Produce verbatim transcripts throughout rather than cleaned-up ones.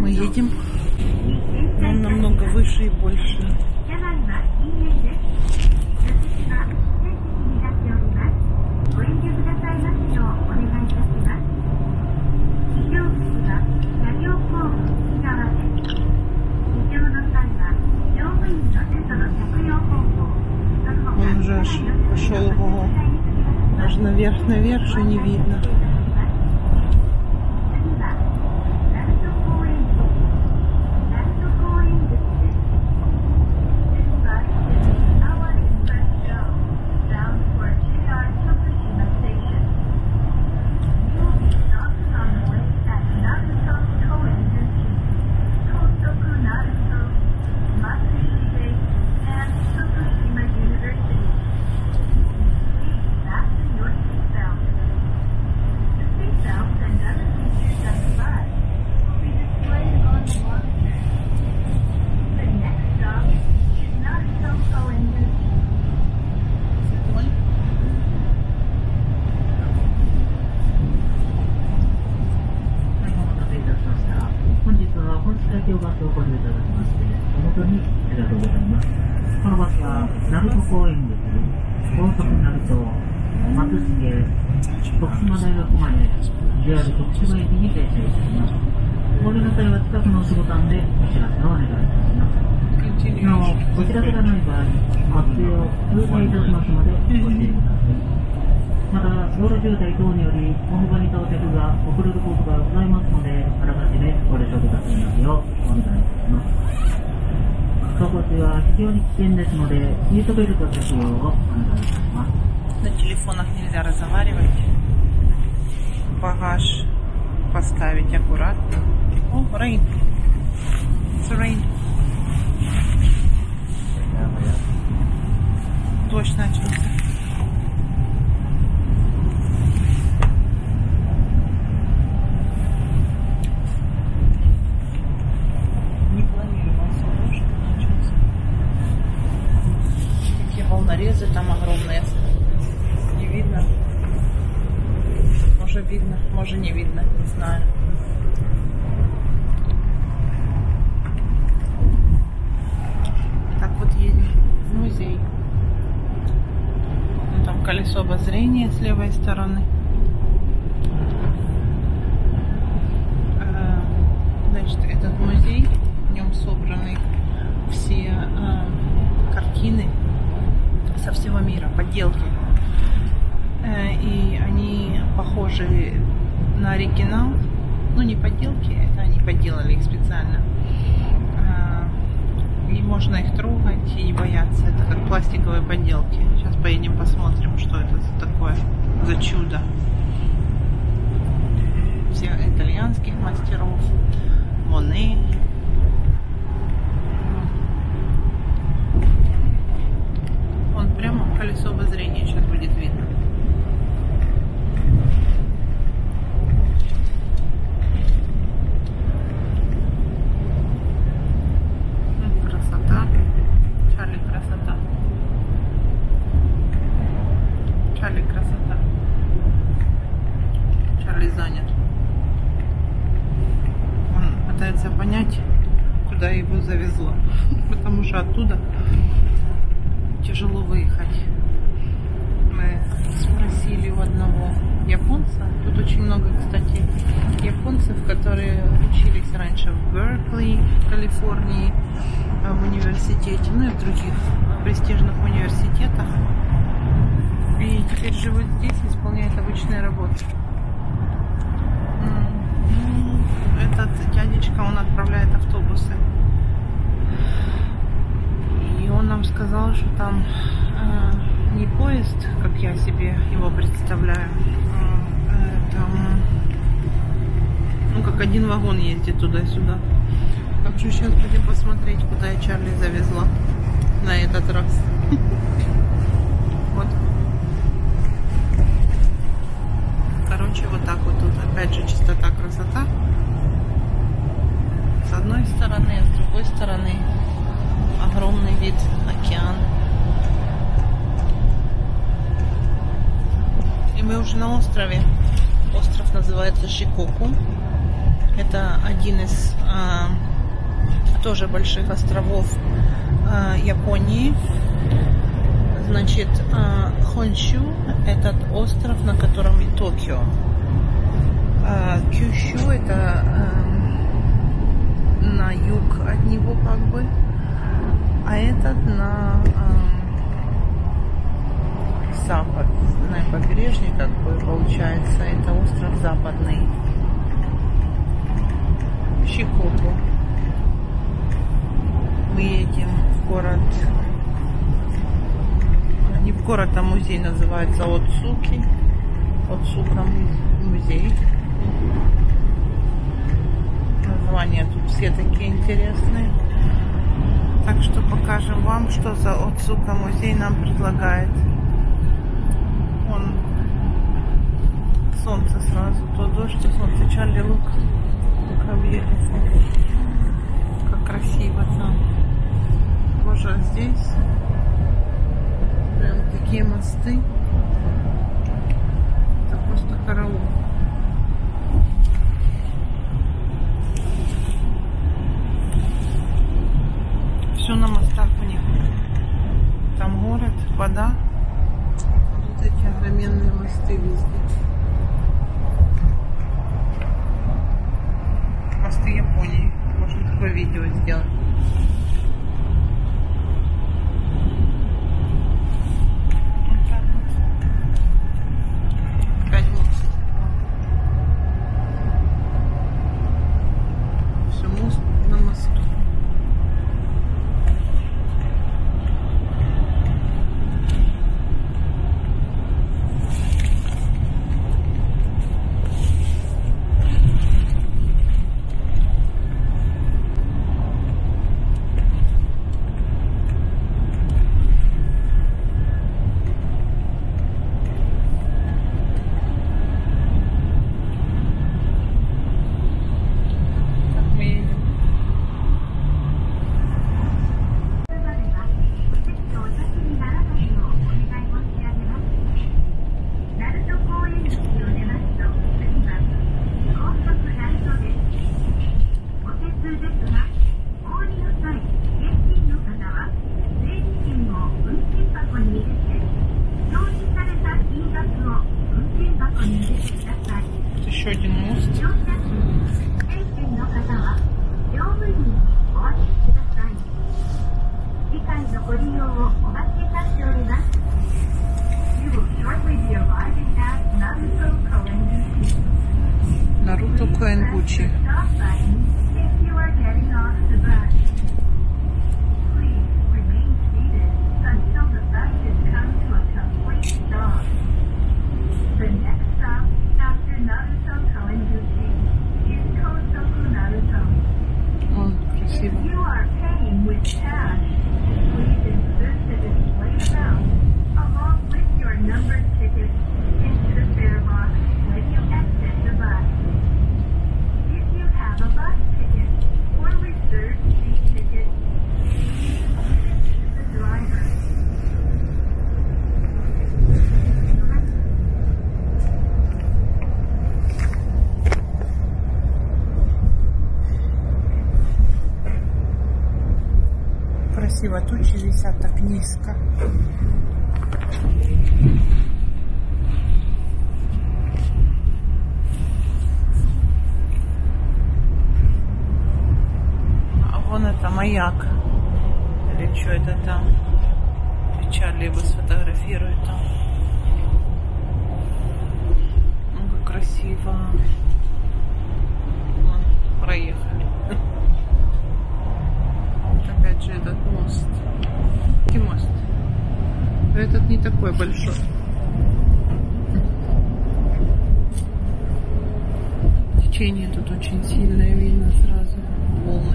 мы едем. Он намного выше и больше. Он уже аж пошел его аж наверх, наверх, что не видно. На телефонах нельзя разговаривать. Багаж поставить аккуратно. О, rain. It's rain. Дождь начался. Не планировался дождь, начался. Какие волнорезы там огромные. Не видно. Может видно, может не видно, не знаю. Так вот едем в музей. Ну, там колесо обозрения с левой стороны. Значит, этот музей, в нем собраны все э, картины со всего мира, подделки. И они похожи на оригинал. Ну, не подделки, это они подделали их специально. И можно их трогать и не бояться. Это как пластиковые подделки. Сейчас поедем посмотрим, что это такое за чудо. Все итальянских мастеров. Моне. Вон прямо колесо обозрения сейчас будет видно. Понять, куда его завезло, потому что оттуда тяжело выехать. Мы спросили у одного японца, тут очень много, кстати, японцев, которые учились раньше в Беркли, в Калифорнии, в университете, ну и в других престижных университетах, и теперь живут здесь и исполняют обычные работы. Этот дядечка, он отправляет автобусы. И он нам сказал, что там э, не поезд, как я себе его представляю. Э, там, ну, как один вагон ездит туда-сюда. Так что сейчас будем посмотреть, куда я Чарли завезла на этот раз. Вот. Короче, вот так вот тут. Опять же, чистота, красота. С одной стороны, а с другой стороны огромный вид океана. И мы уже на острове. Остров называется Шикоку. Это один из а, тоже больших островов а, Японии. Значит, а, Хонсю – этот остров, на котором и Токио. А, Кюсю – это а, на юг от него как бы, а этот на а, западное побережье, как бы получается, это остров западный. Шикоку. Мы едем в город, не в город, а музей, называется Оцуки. Оцука музей. Названия тут все такие интересные. Так что покажем вам, что за Оцука музей нам предлагает. Вон солнце сразу, то дождь, то солнце. Чарли, лук. Как красиво там. Боже, а здесь прям такие мосты. Это просто караул. Все на мостах у них. Там город, вода. Вот эти огроменные мосты везде. Мосты Японии. Можно такое видео сделать. Вот так вот. Опять мост. Все, мост на мосту. Еще один мост. Наруто Коэнгучи. О, красиво. Красиво, тучи висят так низко. А вон это маяк. Или что это там? Чарли его сфотографирует там. Ну, как красиво. Вон, проехали. Опять же этот мост. И мост. Этот не такой большой. Течение тут очень сильное, видно сразу. Волны.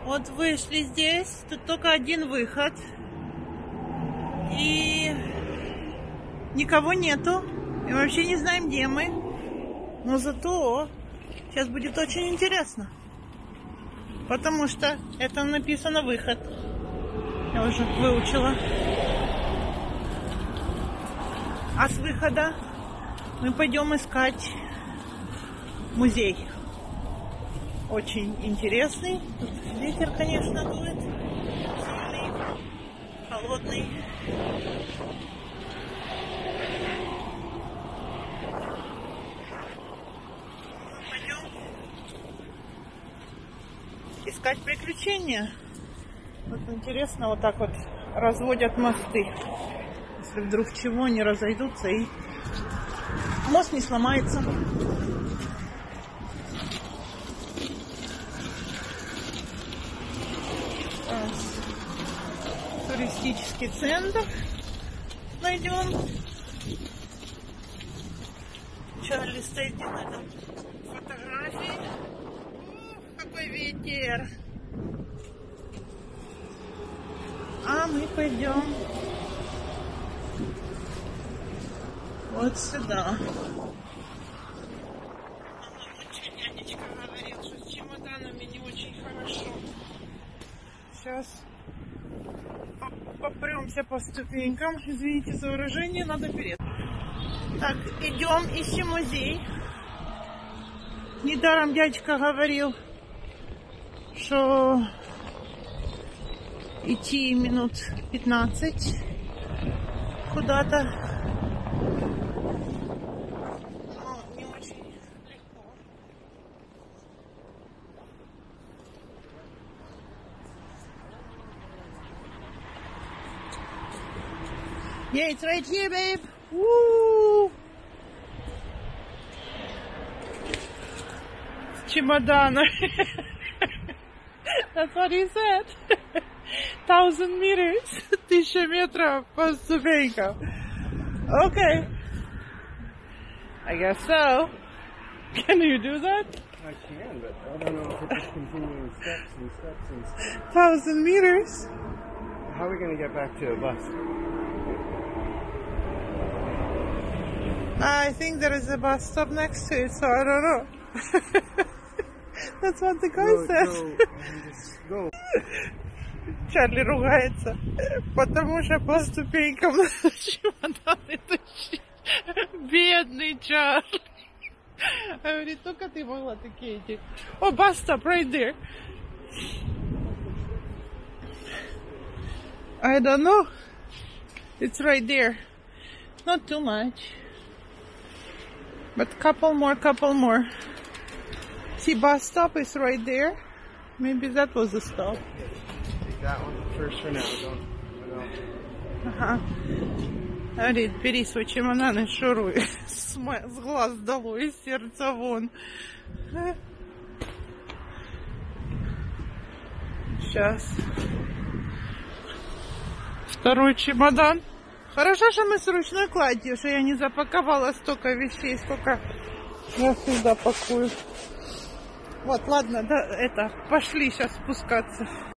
Вот вышли здесь, тут только один выход. И никого нету. И вообще не знаем, где мы. Но зато сейчас будет очень интересно. Потому что это написано выход. Я уже выучила. А с выхода мы пойдем искать музей. Очень интересный. Тут ветер, конечно, дует. Сильный, холодный. Пойдем искать приключения. Вот интересно, вот так вот разводят мосты. Если вдруг чего, не разойдутся и мост не сломается. Туристический центр найдем. Чарли стоит на этом фотографии. Ух, какой ветер! А мы пойдем вот сюда. Дядечка говорил, что с чемоданами не очень хорошо. Сейчас попремся по ступенькам. Извините за выражение, надо вперед. Так, идем, ищем музей. Недаром дядечка говорил, что идти минут пятнадцать куда-то. Но не очень легко. Yeah, it's right here, babe. Woo! Чемоданы. That's what he said. Thousand meters. Тысяча метров по ступенькам. Okay. I guess so. Can you do that? I can, but I don't know if it's just continuing steps and steps and steps. Thousand meters. How are we going to get back to a bus? I think there is a bus stop next to it, so I don't know. That's what the guy Go, said. go, and just go. Чарли ругается, потому что по ступенькам чемоданы тащить. Бедный Чарли. Говорит, только ты могла такие идти. О, bus stop right there. I don't know. It's right there. Not too much. But couple more, couple more. See, bus stop is right there. Maybe that was the stop. Take that one first for now. Don't. don't. Ага. Говорит, бери свой чемодан и шуруй. С, с глаз долой, из сердца вон. Сейчас. Второй чемодан. Хорошо, что мы с ручной кладью, что я не запаковала столько вещей, сколько я всегда пакую. Вот, ладно, да, это, пошли сейчас спускаться.